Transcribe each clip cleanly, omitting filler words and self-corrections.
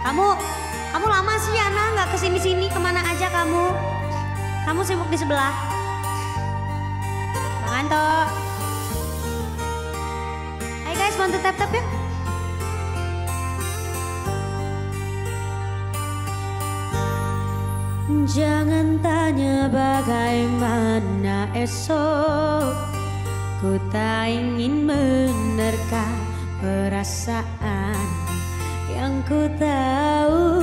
Kamu lama sih Yana nggak kesini-sini, kemana aja kamu? Kamu sibuk di sebelah. Bang Anto. Hai guys, bantu tap-tap ya. Jangan tanya bagaimana esok, ku tak ingin menerka perasaan yang ku tahu.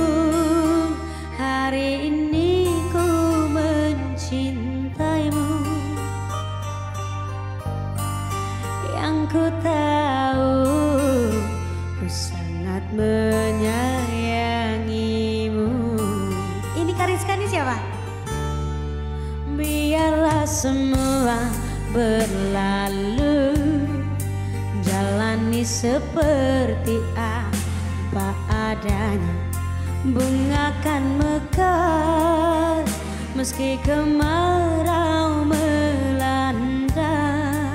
Hari ini ku mencintaimu, yang ku tahu ku sangat menyayangimu. Ini Kariska ini siapa? Biarlah semua berlalu, jalani seperti apa adanya. Bunga kan mekar meski kemarau melanda.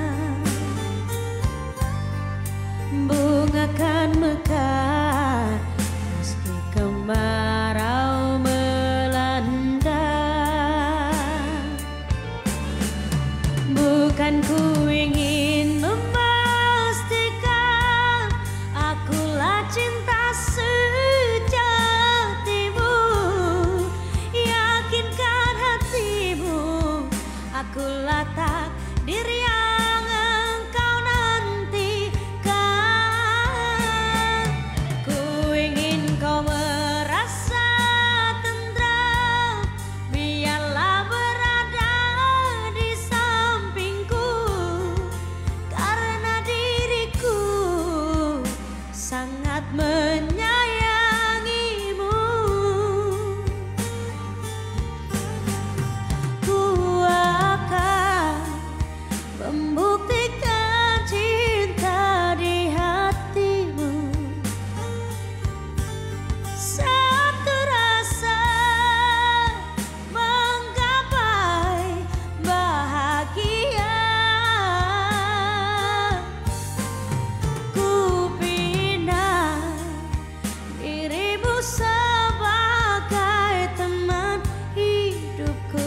Bunga kan mekar meski kemarau melanda. Bukan ku ingin memastikan akulah cinta sejatimu. Yakinkan hatimu, akulah takdir yang engkau nantikan. Ku ingin kau merasa tentram, biarlah berada di sampingku, karena diriku sangat menyayangimu. Ku akan membuktikan cinta di hatimu. Satu rasa menggapai bahagia. Ku pindah dirimu sebagai teman hidupku.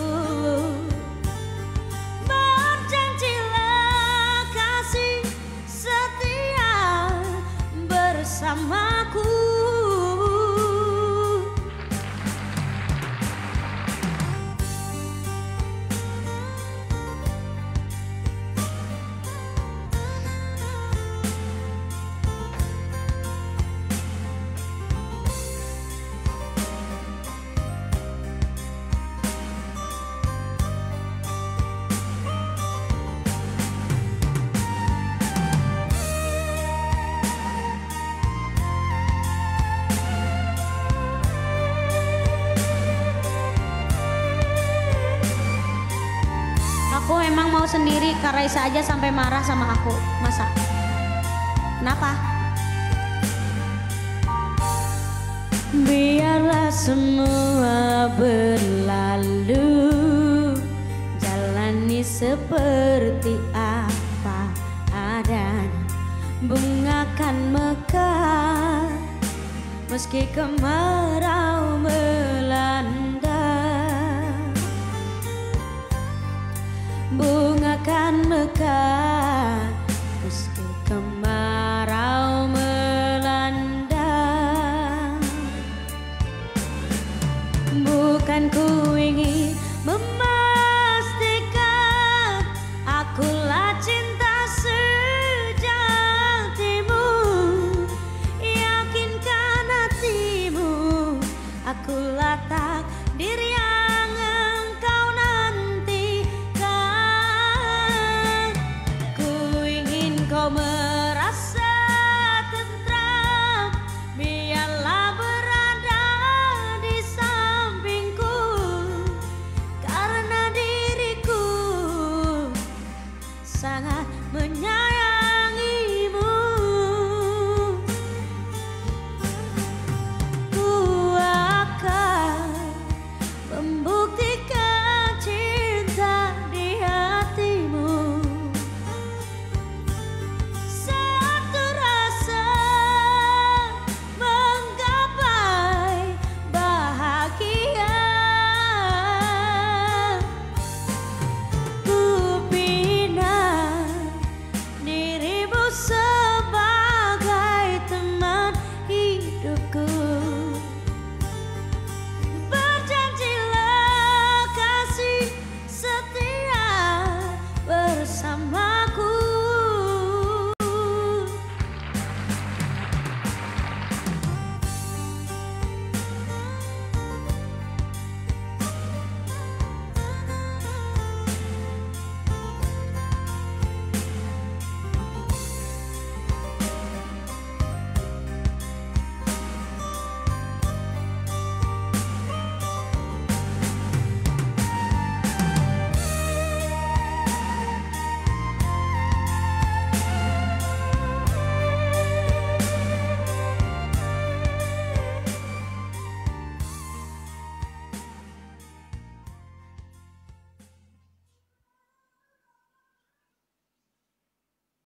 Berjanjilah kasih setia bersamaku. Aku emang mau sendiri, Kak Raisa aja sampai marah sama aku. Masa? Kenapa? Biarlah semua berlalu, jalani seperti apa adanya. Bunga kan mekar meski kemarau melanda. Bunga kan mekar